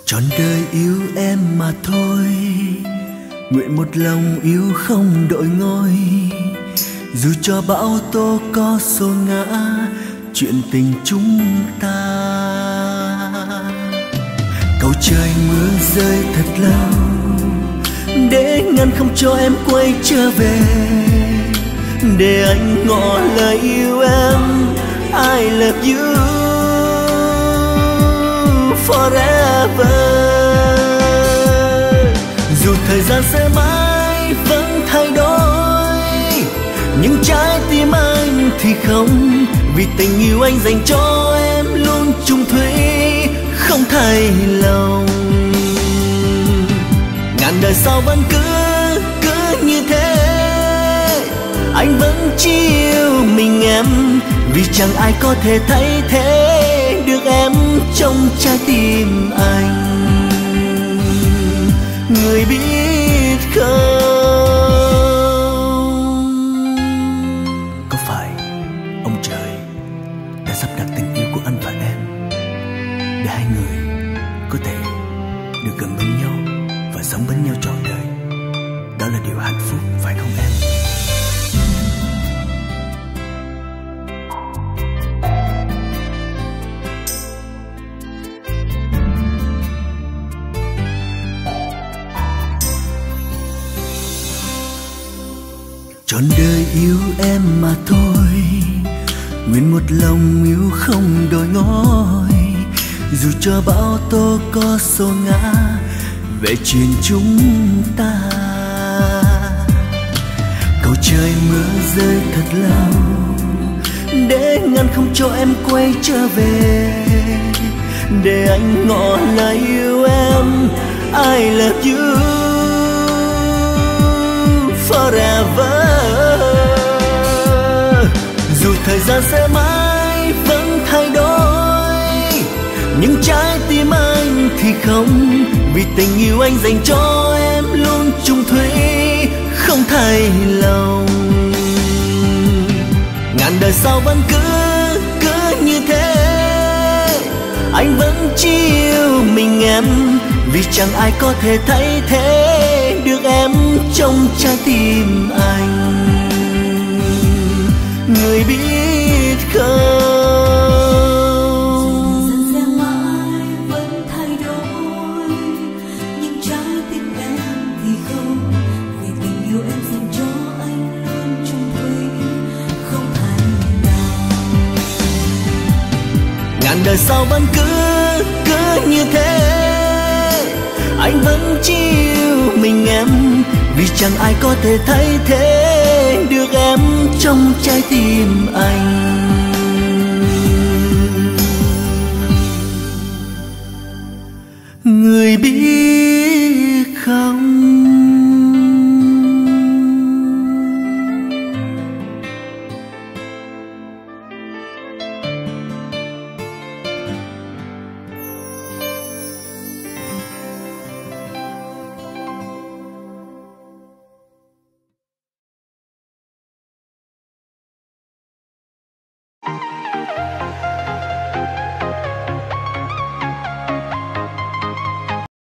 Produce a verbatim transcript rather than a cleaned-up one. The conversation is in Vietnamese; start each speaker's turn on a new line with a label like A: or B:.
A: trọn đời yêu em mà thôi, nguyện một lòng yêu không đổi ngôi. Dù cho bão tố có xô ngã chuyện tình chúng ta, cầu trời mưa rơi thật lâu để ngăn không cho em quay trở về, để anh ngỏ lời yêu em I love you forever. Dù thời gian sẽ mãi vẫn thay đổi, nhưng trái tim anh thì không, vì tình yêu anh dành cho em luôn chung thủy không thay lòng. Ngàn đời sau vẫn cứ cứ như thế, anh vẫn chỉ yêu mình em, vì chẳng ai có thể thay thế được em trong trái tim anh. Người biết không, có phải ông trời đã sắp đặt tình yêu của anh và em để hai người có thể được gần bên nhau và sống bên nhau trọn đời? Đó là điều hạnh phúc phải không em? Trọn đời yêu em mà thôi, nguyện một lòng yêu không đổi ngôi. Dù cho bão tố có xô ngã về chuyện chúng ta, cầu trời mưa rơi thật lâu để ngăn không cho em quay trở về, để anh ngỏ lời yêu em I love you forever. Dù thời gian sẽ mãi vẫn thay đổi, nhưng trái tim anh thì không, vì tình yêu anh dành cho em luôn chung thủy không thay lòng. Ngàn đời sau vẫn cứ cứ như thế, anh vẫn chỉ yêu mình em, vì chẳng ai có thể thay thế được em trong trái tim anh. Người biết không,
B: dần sẽ mãi vẫn thay đổi, nhưng trái tim em thì không, vì tình yêu em dành cho anh luôn chung thủy không thay lòng.
A: Ngàn đời sau vẫn cứ cứ như thế, anh vẫn chỉ yêu mình em, vì chẳng ai có thể thay thế được em trong trái tim anh.